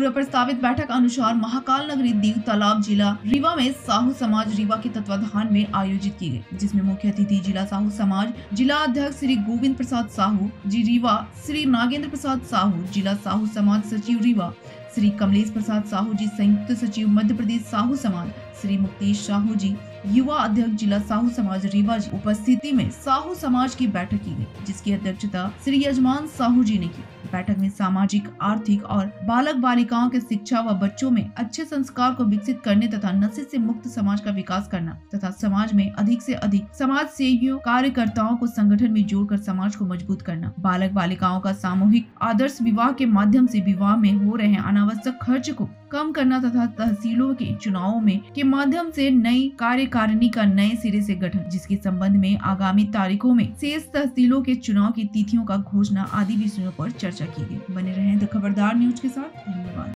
पूर्व प्रस्तावित बैठक अनुसार महाकाल नगरी दीव तालाब जिला रीवा में साहू समाज रीवा के तत्वाधान में आयोजित की गई, जिसमें मुख्य अतिथि जिला साहू समाज जिला अध्यक्ष श्री गोविंद प्रसाद साहू जी रीवा, श्री नागेंद्र प्रसाद साहू जिला साहू समाज सचिव रीवा, श्री कमलेश प्रसाद साहू जी संयुक्त सचिव मध्य प्रदेश साहू समाज, श्री मुक्तेश साहू जी युवा अध्यक्ष जिला साहू समाज रीवा जी उपस्थिति में साहू समाज की बैठक की गई, जिसकी अध्यक्षता श्री यजमान साहू जी ने की। बैठक में सामाजिक, आर्थिक और बालक बालिकाओं के शिक्षा व बच्चों में अच्छे संस्कार को विकसित करने तथा नशे से मुक्त समाज का विकास करना तथा समाज में अधिक से अधिक समाज सेवियों कार्यकर्ताओं को संगठन में जोड़कर समाज को मजबूत करना, बालक बालिकाओं का सामूहिक आदर्श विवाह के माध्यम से विवाह में हो रहे अनावश्यक खर्च को कम करना तथा तहसीलों के चुनावों में के माध्यम से नई कार्यकारिणी का नए सिरे से गठन, जिसके संबंध में आगामी तारीखों में शेष तहसीलों के चुनाव की तिथियों का घोषणा आदि विषयों पर चर्चा की गई। बने रहें द खबरदार न्यूज के साथ। धन्यवाद।